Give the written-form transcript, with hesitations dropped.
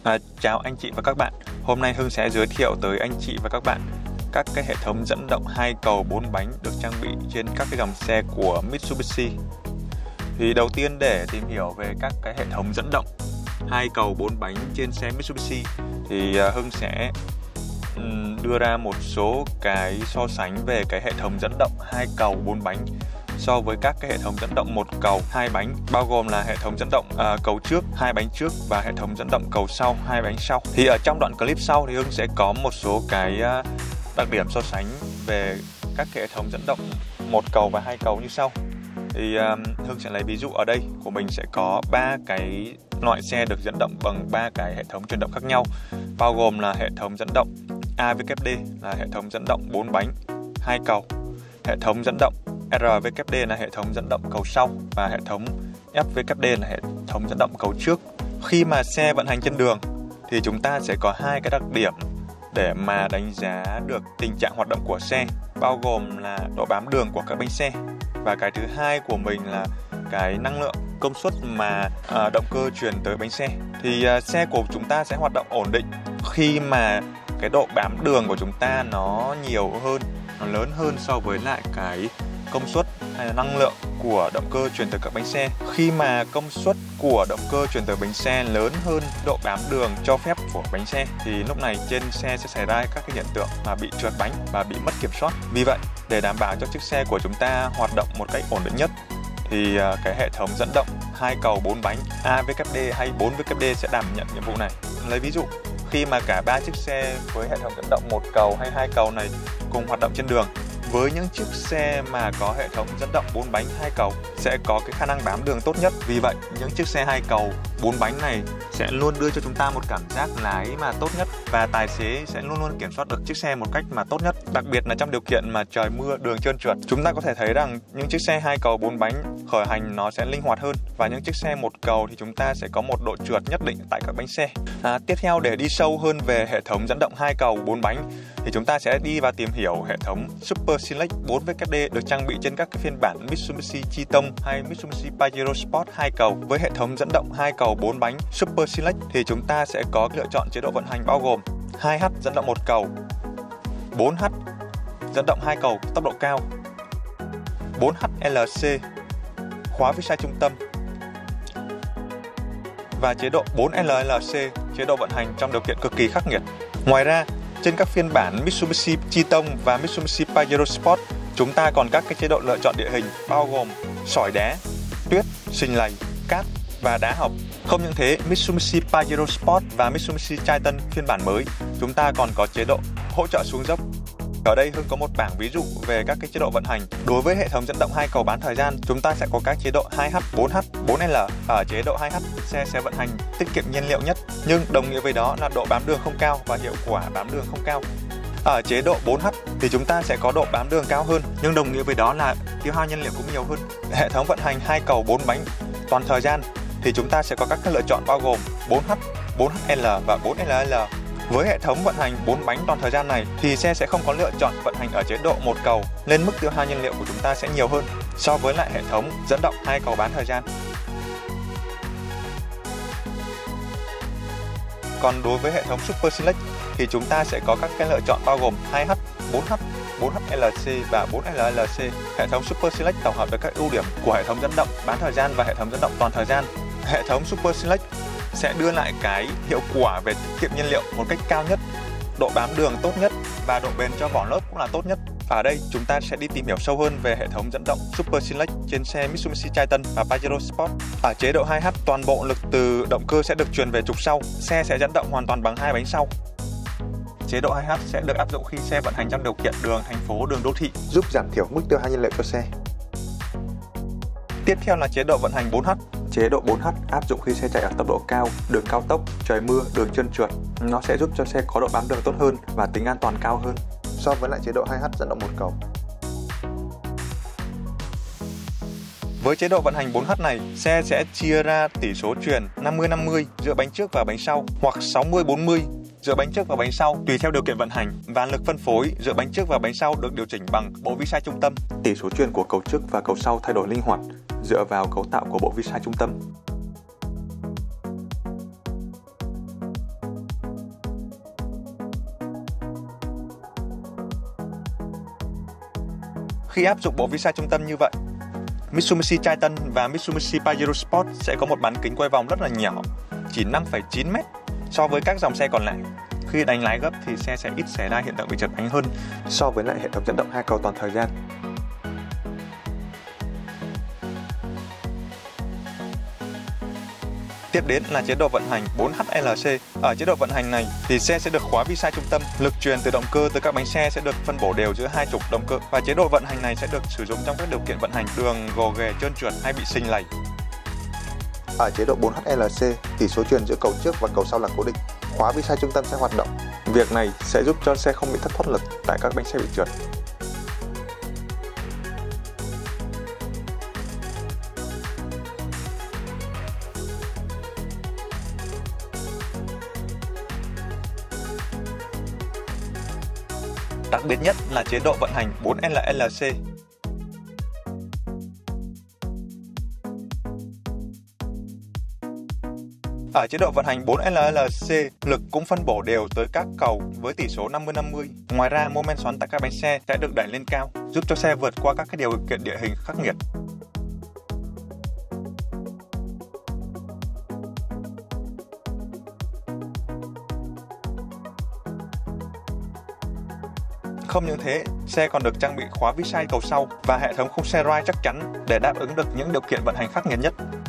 Chào anh chị và các bạn. Hôm nay Hưng sẽ giới thiệu tới anh chị và các bạn các cái hệ thống dẫn động 2 cầu 4 bánh được trang bị trên các cái dòng xe của Mitsubishi. Thì đầu tiên để tìm hiểu về các cái hệ thống dẫn động 2 cầu 4 bánh trên xe Mitsubishi thì Hưng sẽ đưa ra một số cái so sánh về cái hệ thống dẫn động 2 cầu 4 bánh so với các cái hệ thống dẫn động 1 cầu 2 bánh, bao gồm là hệ thống dẫn động cầu trước 2 bánh trước và hệ thống dẫn động cầu sau 2 bánh sau. Thì ở trong đoạn clip sau thì Hưng sẽ có một số cái đặc điểm so sánh về các cái hệ thống dẫn động 1 cầu và 2 cầu như sau. Thì Hưng sẽ lấy ví dụ ở đây của mình sẽ có 3 cái loại xe được dẫn động bằng 3 cái hệ thống chuyển động khác nhau, bao gồm là hệ thống dẫn động AVKD là hệ thống dẫn động 4 bánh 2 cầu, hệ thống dẫn động RVKD là hệ thống dẫn động cầu sau và hệ thống FVKD là hệ thống dẫn động cầu trước. Khi mà xe vận hành trên đường thì chúng ta sẽ có hai cái đặc điểm để mà đánh giá được tình trạng hoạt động của xe, bao gồm là độ bám đường của các bánh xe, và cái thứ hai của mình là cái năng lượng công suất mà động cơ truyền tới bánh xe. Thì xe của chúng ta sẽ hoạt động ổn định khi mà cái độ bám đường của chúng ta nó nhiều hơn, nó lớn hơn so với lại cái công suất hay là năng lượng của động cơ truyền tới các bánh xe. Khi mà công suất của động cơ truyền tới bánh xe lớn hơn độ bám đường cho phép của bánh xe thì lúc này trên xe sẽ xảy ra các cái hiện tượng là bị trượt bánh và bị mất kiểm soát. Vì vậy, để đảm bảo cho chiếc xe của chúng ta hoạt động một cách ổn định nhất thì cái hệ thống dẫn động 2 cầu 4 bánh AVKD hay 4VKD sẽ đảm nhận nhiệm vụ này. Lấy ví dụ, khi mà cả 3 chiếc xe với hệ thống dẫn động 1 cầu hay 2 cầu này cùng hoạt động trên đường, với những chiếc xe mà có hệ thống dẫn động 4 bánh 2 cầu sẽ có cái khả năng bám đường tốt nhất. Vì vậy, những chiếc xe 2 cầu 4 bánh này sẽ luôn đưa cho chúng ta một cảm giác lái mà tốt nhất, và tài xế sẽ luôn luôn kiểm soát được chiếc xe một cách mà tốt nhất. Đặc biệt là trong điều kiện mà trời mưa, đường trơn trượt, chúng ta có thể thấy rằng những chiếc xe 2 cầu 4 bánh khởi hành nó sẽ linh hoạt hơn, và những chiếc xe 1 cầu thì chúng ta sẽ có một độ trượt nhất định tại các bánh xe. Tiếp theo, để đi sâu hơn về hệ thống dẫn động 2 cầu 4 bánh thì chúng ta sẽ đi và tìm hiểu hệ thống Super Select 4VKD được trang bị trên các cái phiên bản Mitsubishi Triton hay Mitsubishi Pajero Sport 2 cầu. Với hệ thống dẫn động 2 cầu 4 bánh Super Select thì chúng ta sẽ có lựa chọn chế độ vận hành bao gồm 2H dẫn động 1 cầu, 4H dẫn động 2 cầu tốc độ cao, 4HLC khóa phía sau trung tâm và chế độ 4LLC, chế độ vận hành trong điều kiện cực kỳ khắc nghiệt. Ngoài ra, trên các phiên bản Mitsubishi Triton và Mitsubishi Pajero Sport, chúng ta còn các cái chế độ lựa chọn địa hình bao gồm sỏi đá, tuyết, sình lầy, cát và đá học. Không những thế, Mitsubishi Pajero Sport và Mitsubishi Triton phiên bản mới, chúng ta còn có chế độ hỗ trợ xuống dốc. Ở đây Hưng có một bảng ví dụ về các cái chế độ vận hành. Đối với hệ thống dẫn động 2 cầu bán thời gian, chúng ta sẽ có các chế độ 2H, 4H, 4L. Ở chế độ 2H, xe sẽ vận hành tiết kiệm nhiên liệu nhất, nhưng đồng nghĩa với đó là độ bám đường không cao và hiệu quả bám đường không cao. Ở chế độ 4H thì chúng ta sẽ có độ bám đường cao hơn, nhưng đồng nghĩa với đó là tiêu hao nhiên liệu cũng nhiều hơn. Hệ thống vận hành 2 cầu 4 bánh toàn thời gian thì chúng ta sẽ có các lựa chọn bao gồm 4H, 4HL và 4LL. Với hệ thống vận hành 4 bánh toàn thời gian này thì xe sẽ không có lựa chọn vận hành ở chế độ 1 cầu, nên mức tiêu hao nhiên liệu của chúng ta sẽ nhiều hơn so với lại hệ thống dẫn động 2 cầu bán thời gian. Còn đối với hệ thống Super Select thì chúng ta sẽ có các cái lựa chọn bao gồm 2H, 4H, 4HLC và 4LLC. Hệ thống Super Select tổng hợp được các ưu điểm của hệ thống dẫn động bán thời gian và hệ thống dẫn động toàn thời gian. Hệ thống Super Select sẽ đưa lại cái hiệu quả về tiết kiệm nhiên liệu một cách cao nhất, độ bám đường tốt nhất và độ bền cho vỏ lốp cũng là tốt nhất. Ở đây chúng ta sẽ đi tìm hiểu sâu hơn về hệ thống dẫn động Super Select trên xe Mitsubishi Triton và Pajero Sport. Ở chế độ 2H, toàn bộ lực từ động cơ sẽ được truyền về trục sau, xe sẽ dẫn động hoàn toàn bằng 2 bánh sau. Chế độ 2H sẽ được áp dụng khi xe vận hành trong điều kiện đường thành phố, đường đô thị, giúp giảm thiểu mức tiêu hao nhiên liệu cho xe. Tiếp theo là chế độ vận hành 4H. Chế độ 4H áp dụng khi xe chạy ở tốc độ cao, đường cao tốc, trời mưa, đường trơn trượt. Nó sẽ giúp cho xe có độ bám đường tốt hơn và tính an toàn cao hơn so với lại chế độ 2H dẫn động 1 cầu. Với chế độ vận hành 4H này, xe sẽ chia ra tỷ số truyền 50-50 giữa bánh trước và bánh sau, hoặc 60-40 giữa bánh trước và bánh sau tùy theo điều kiện vận hành, và lực phân phối giữa bánh trước và bánh sau được điều chỉnh bằng bộ vi sai trung tâm. Tỷ số truyền của cầu trước và cầu sau thay đổi linh hoạt dựa vào cấu tạo của bộ vi sai trung tâm. Khi áp dụng bộ vi sai trung tâm như vậy, Mitsubishi Triton và Mitsubishi Pajero Sport sẽ có một bán kính quay vòng rất là nhỏ, chỉ 5,9 m so với các dòng xe còn lại. Khi đánh lái gấp thì xe sẽ ít xảy ra hiện tượng bị trật bánh hơn so với lại hệ thống dẫn động 2 cầu toàn thời gian. Tiếp đến là chế độ vận hành 4HLC. Ở chế độ vận hành này thì xe sẽ được khóa vi sai trung tâm, lực truyền từ động cơ tới các bánh xe sẽ được phân bổ đều giữa hai trục động cơ, và chế độ vận hành này sẽ được sử dụng trong các điều kiện vận hành đường gồ ghề, trơn trượt hay bị sình lầy. Ở chế độ 4HLC, tỷ số truyền giữa cầu trước và cầu sau là cố định, khóa vi sai trung tâm sẽ hoạt động. Việc này sẽ giúp cho xe không bị thất thoát lực tại các bánh xe bị trượt. Đặc biệt nhất là chế độ vận hành 4LLC. Ở chế độ vận hành 4LLC, lực cũng phân bổ đều tới các cầu với tỷ số 50-50. Ngoài ra, mô men xoắn tại các bánh xe sẽ được đẩy lên cao, giúp cho xe vượt qua các điều kiện địa hình khắc nghiệt. Không những thế, xe còn được trang bị khóa vi sai cầu sau và hệ thống khung xe ride chắc chắn để đáp ứng được những điều kiện vận hành khắc nghiệt nhất.